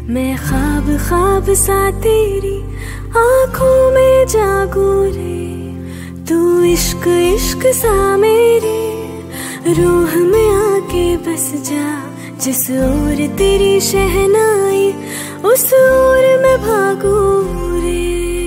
मैं ख्वाब ख्वाब सा तेरी आंखों में जागू रे। तू इश्क इश्क सा मेरे रूह में आके बस जा। जिस ओर तेरी शहनाई उस ओर मैं भागू रे।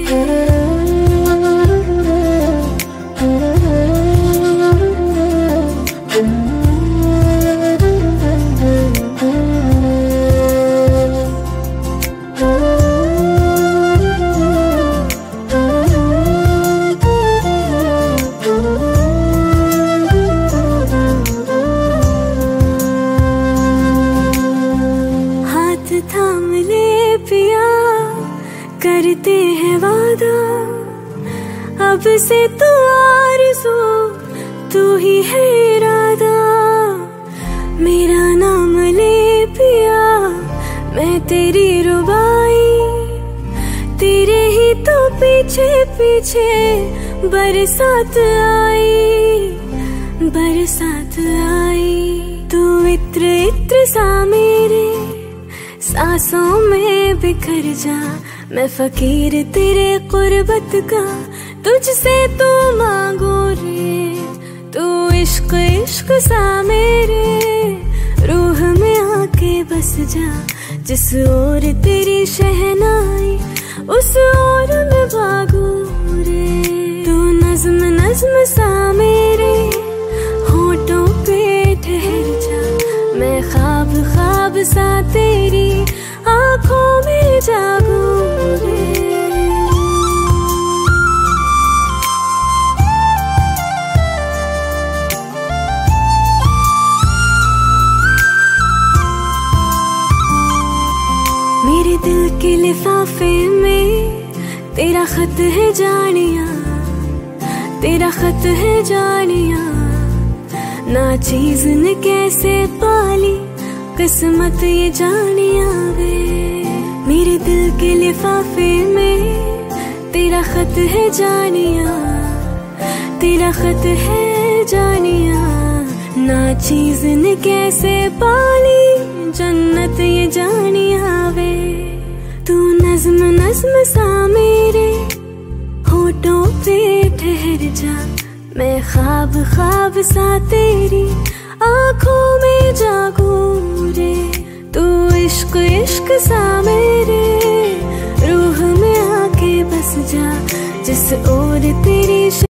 थाम ले पिया करते हैं वादा, अब से तू आरज़ू तू ही है इरादा। मेरा नाम ले पिया मैं तेरी रुबाई, तेरे ही तो पीछे पीछे बरसात आई बरसात आई। तू इत्र इत्र सा मेरे सांसों में बिखर जा। मैं फकीर तेरे कुर्बत का तुझसे तो मांगू रे। तू इश्क इश्क सा मेरे रूह में आके बस जा। जिस ओर तेरी शहनाई उस ओर मैं भागू रे। तू नज्म नज्म सा मेरे होठों पे ठहर जा। मैं ख्वाब ख्वाब सा तेरी आंखों में जागू रे। मेरे दिल के लिफाफे में तेरा खत है जानिया, तेरा खत है जानिया। ना चीज ने कैसे पाली किस्मत ये जानिया वे। मेरे दिल के लिफाफे में तेरा खत है जानिया, तेरा खत है जानिया। ना चीज ने कैसे पाली जन्नत ये जानिया वे। तू नज्म नज्म सा मेरे होठों पे ठहर जा। मैं ख्वाब ख्वाब सा तेरी आंखों में जागू रे। तू इश्क इश्क सा मेरे रूह में आके बस जा। जिस ओर तेरी